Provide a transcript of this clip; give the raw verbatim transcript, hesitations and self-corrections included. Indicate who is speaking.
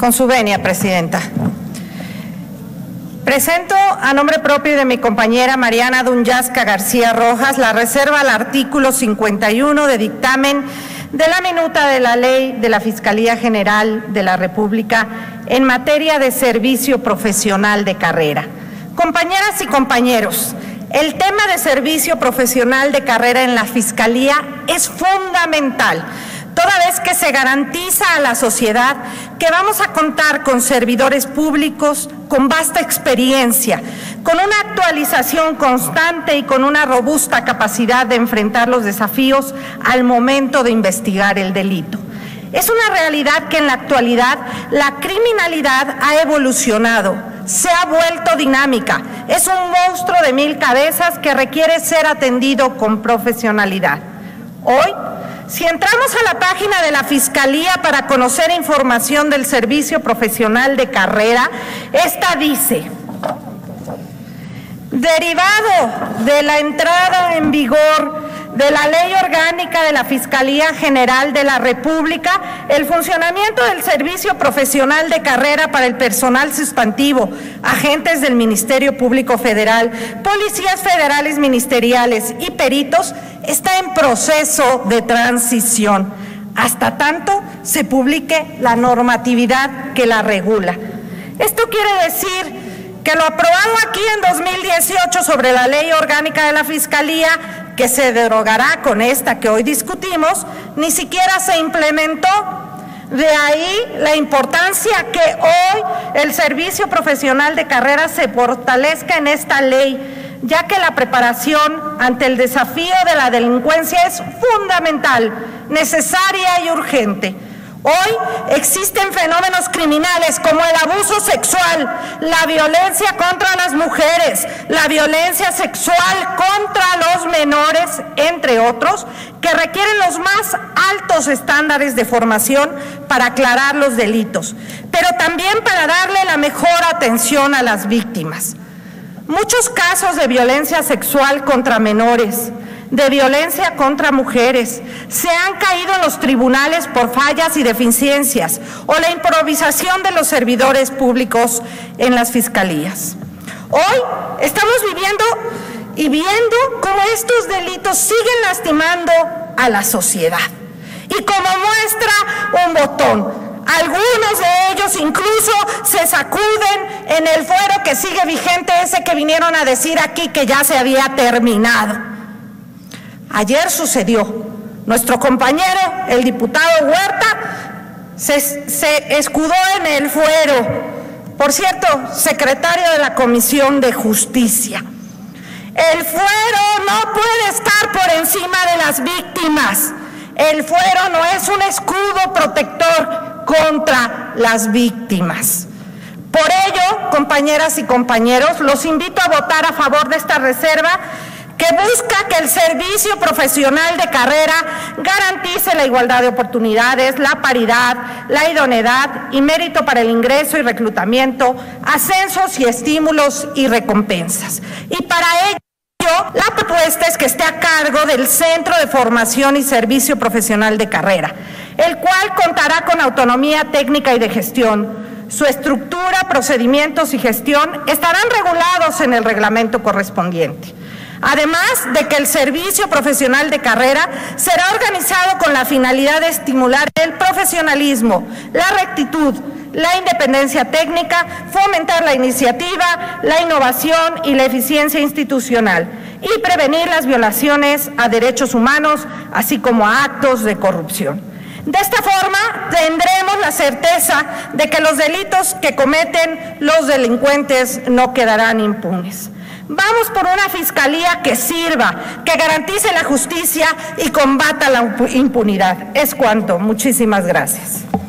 Speaker 1: Con su venia, Presidenta. Presento a nombre propio y de mi compañera Mariana Dunyazca García Rojas la reserva al artículo cincuenta y uno de dictamen de la minuta de la Ley de la Fiscalía General de la República en materia de servicio profesional de carrera. Compañeras y compañeros, el tema de servicio profesional de carrera en la Fiscalía es fundamental, toda vez que se garantiza a la sociedad que vamos a contar con servidores públicos con vasta experiencia, con una actualización constante y con una robusta capacidad de enfrentar los desafíos al momento de investigar el delito. Es una realidad que en la actualidad la criminalidad ha evolucionado, se ha vuelto dinámica, es un monstruo de mil cabezas que requiere ser atendido con profesionalidad. Hoy, si entramos a la página de la Fiscalía para conocer información del servicio profesional de carrera, esta dice: derivado de la entrada en vigor de la Ley Orgánica de la Fiscalía General de la República, el funcionamiento del servicio profesional de carrera para el personal sustantivo, agentes del Ministerio Público Federal, policías federales ministeriales y peritos está en proceso de transición, hasta tanto se publique la normatividad que la regula. Esto quiere decir que lo aprobado aquí en dos mil dieciocho sobre la Ley Orgánica de la Fiscalía, que se derogará con esta que hoy discutimos, ni siquiera se implementó. De ahí la importancia que hoy el servicio profesional de carrera se fortalezca en esta ley, ya que la preparación ante el desafío de la delincuencia es fundamental, necesaria y urgente. Hoy existen fenómenos criminales como el abuso sexual, la violencia contra las mujeres, la violencia sexual contra los menores, entre otros, que requieren los más altos estándares de formación para aclarar los delitos, pero también para darle la mejor atención a las víctimas. Muchos casos de violencia sexual contra menores, de violencia contra mujeres, se han caído en los tribunales por fallas y deficiencias o la improvisación de los servidores públicos en las fiscalías. Hoy estamos viviendo y viendo cómo estos delitos siguen lastimando a la sociedad. Y como muestra un botón, algunos de ellos incluso se sacuden en el fuero que sigue vigente, ese que vinieron a decir aquí que ya se había terminado. Ayer sucedió, nuestro compañero, el diputado Huerta, se, se escudó en el fuero, por cierto, secretario de la Comisión de Justicia. El fuero no puede estar por encima de las víctimas. El fuero no es un escudo protector contra las víctimas. Por ello, compañeras y compañeros, los invito a votar a favor de esta reserva que busca que el servicio profesional de carrera garantice la igualdad de oportunidades, la paridad, la idoneidad y mérito para el ingreso y reclutamiento, ascensos y estímulos y recompensas. Y para ello, la propuesta es que esté a cargo del Centro de Formación y Servicio Profesional de Carrera, el cual contará con autonomía técnica y de gestión. Su estructura, procedimientos y gestión estarán regulados en el reglamento correspondiente. Además de que el servicio profesional de carrera será organizado con la finalidad de estimular el profesionalismo, la rectitud, la independencia técnica, fomentar la iniciativa, la innovación y la eficiencia institucional y prevenir las violaciones a derechos humanos, así como a actos de corrupción. De esta forma tendremos la certeza de que los delitos que cometen los delincuentes no quedarán impunes. Vamos por una fiscalía que sirva, que garantice la justicia y combata la impunidad. Es cuanto. Muchísimas gracias.